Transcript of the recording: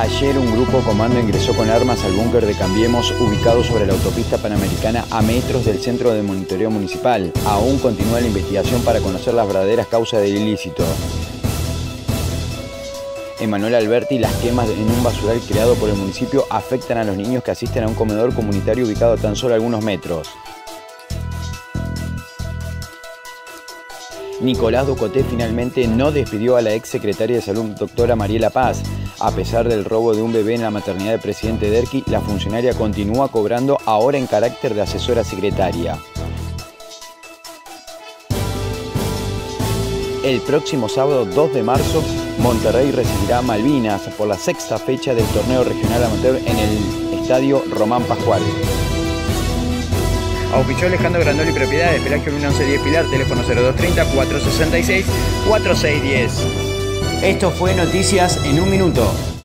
Ayer un grupo comando ingresó con armas al búnker de Cambiemos, ubicado sobre la autopista Panamericana a metros del centro de monitoreo municipal. Aún continúa la investigación para conocer las verdaderas causas del ilícito. En Manuel Alberti, las quemas en un basural creado por el municipio afectan a los niños que asisten a un comedor comunitario ubicado a tan solo algunos metros. Nicolás Ducoté finalmente no despidió a la ex secretaria de Salud, doctora Mariela Paz. A pesar del robo de un bebé en la maternidad del presidente Derqui, la funcionaria continúa cobrando ahora en carácter de asesora secretaria. El próximo sábado 2 de marzo, Monterrey recibirá a Malvinas por la sexta fecha del torneo regional amateur en el estadio Román Pascual. Auspició Alejandro Grandoli Propiedades, Pelagio 1110 Pilar, teléfono 0230-466-4610. Esto fue Noticias en un Minuto.